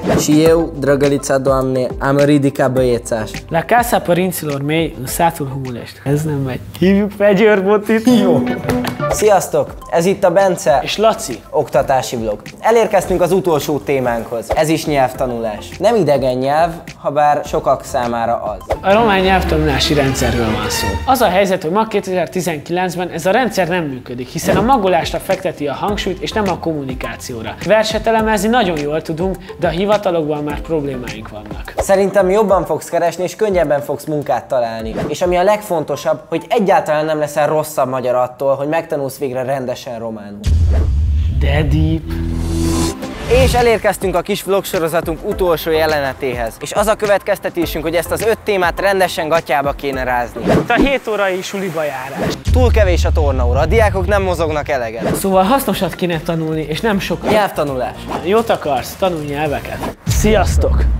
Și eu, drăgălița Doamne, am ridicat băiețaș. La casa părinților mei, în satul Humulești. Ez nem megy. Hívjuk fel Györbotit. Jó. Sziasztok! Ez itt a Bence És Laci. oktatási vlog. Elérkeztünk az utolsó témánkhoz. Ez is nyelvtanulás. Nem idegen nyelv, habár sokak számára az. A román nyelvtanulási rendszerről van szó. Az a helyzet, hogy ma 2019-ben ez a rendszer nem működik, hiszen a magolásra fekteti a hangsúlyt és nem a kommunikációra. Verset elemezni nagyon jól tudunk, de a hivatalokban már problémáink vannak. Szerintem jobban fogsz keresni és könnyebben fogsz munkát találni. És ami a legfontosabb, hogy egyáltalán nem leszel rosszabb magyar attól, hogy megtanulsz végre rendesen románul. De deep. És elérkeztünk a kis vlogsorozatunk utolsó jelenetéhez. És az a következtetésünk, hogy ezt az 5 témát rendesen gatyába kéne rázni. Itt a 7 órai suliba járás. Túl kevés a tornaóra, a diákok nem mozognak eleget. Szóval hasznosat kéne tanulni, és nem sokat. Nyelvtanulás. Jót akarsz, tanulj nyelveket. Sziasztok!